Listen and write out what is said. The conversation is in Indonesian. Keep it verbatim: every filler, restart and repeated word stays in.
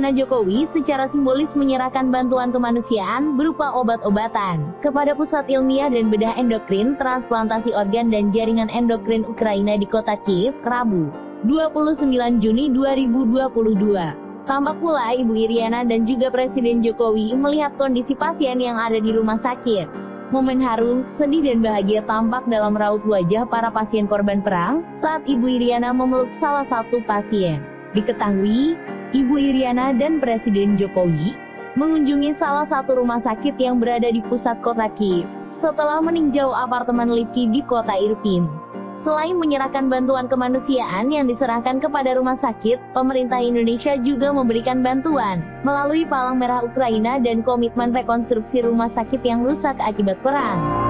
Iriana Jokowi secara simbolis menyerahkan bantuan kemanusiaan berupa obat-obatan kepada Pusat Ilmiah dan Bedah Endokrin, Transplantasi Organ dan Jaringan Endokrin Ukraina di kota Kiev, Rabu, dua puluh sembilan Juni dua ribu dua puluh dua. Tampak pula Ibu Iriana dan juga Presiden Jokowi melihat kondisi pasien yang ada di rumah sakit. Momen haru, sedih dan bahagia tampak dalam raut wajah para pasien korban perang saat Ibu Iriana memeluk salah satu pasien. Diketahui, Ibu Iriana dan Presiden Jokowi mengunjungi salah satu rumah sakit yang berada di pusat kota Kiev setelah meninjau apartemen Lipki di kota Irpin. Selain menyerahkan bantuan kemanusiaan yang diserahkan kepada rumah sakit, pemerintah Indonesia juga memberikan bantuan melalui Palang Merah Ukraina dan komitmen rekonstruksi rumah sakit yang rusak akibat perang.